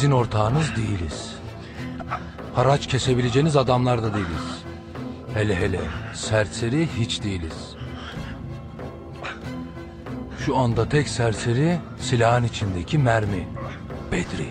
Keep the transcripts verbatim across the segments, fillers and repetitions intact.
sizin ortağınız değiliz. Haraç kesebileceğiniz adamlar da değiliz. Hele hele serseri hiç değiliz. Şu anda tek serseri silahın içindeki mermi. Bedri.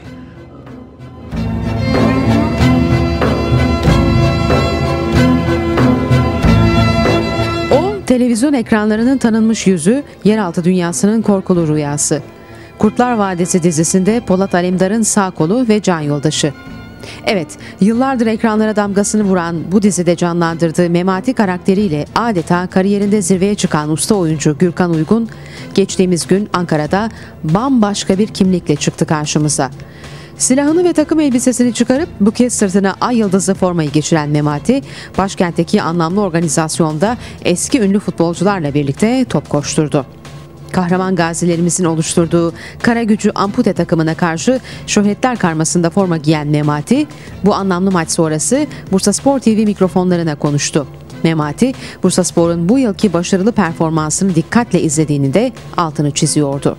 O, televizyon ekranlarının tanınmış yüzü, yeraltı dünyasının korkulu rüyası. Kurtlar Vadisi dizisinde Polat Alemdar'ın sağ kolu ve can yoldaşı. Evet, yıllardır ekranlara damgasını vuran bu dizide canlandırdığı Memati karakteriyle adeta kariyerinde zirveye çıkan usta oyuncu Gürkan Uygun, geçtiğimiz gün Ankara'da bambaşka bir kimlikle çıktı karşımıza. Silahını ve takım elbisesini çıkarıp bu kez sırtına ay yıldızlı formayı geçiren Memati, başkentteki anlamlı organizasyonda eski ünlü futbolcularla birlikte top koşturdu. Kahraman gazilerimizin oluşturduğu Karagücü Ampute takımına karşı şöhretler karmasında forma giyen Memati, bu anlamlı maç sonrası Bursaspor T V mikrofonlarına konuştu. Memati, Bursaspor'un bu yılki başarılı performansını dikkatle izlediğini de altını çiziyordu.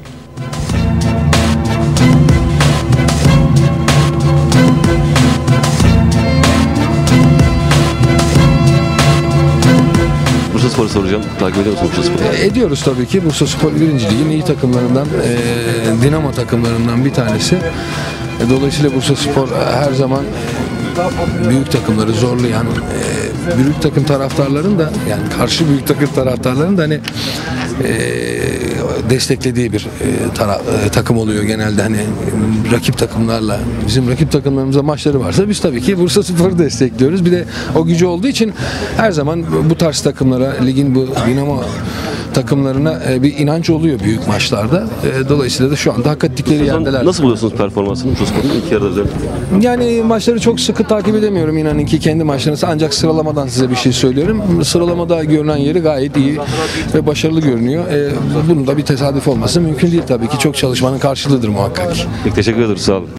Bursaspor'u soracağım. Takip ediyor musun Bursaspor'u? E, ediyoruz tabii ki. Bursaspor birinci Lig'in iyi takımlarından, e, Dinamo takımlarından bir tanesi. E, dolayısıyla Bursaspor her zaman büyük takımları zorlayan, e, büyük takım taraftarların da, yani karşı büyük takım taraftarların da hani e, desteklediği bir e, tara, e, takım oluyor genelde. Hani rakip takımlarla, bizim rakip takımlarımızla maçları varsa biz tabii ki Bursaspor'u destekliyoruz. Bir de o gücü olduğu için her zaman bu tarz takımlara, ligin bu Dinamo takımlarına bir inanç oluyor büyük maçlarda. Dolayısıyla da şu anda hak ettikleri yerdeler. Nasıl buluyorsunuz performansını Bursaspor'un ilk yarıda özellikle? Yani maçları çok sıkı takip edemiyorum, inanın ki kendi maçlarını, ancak sıralamadan size bir şey söylüyorum. Sıralamada görünen yeri gayet iyi ve başarılı görünüyor. Bunun da bir tesadüf olması mümkün değil tabii ki. Çok çalışmanın karşılığıdır muhakkak. Peki, teşekkür ederiz. Sağ olun.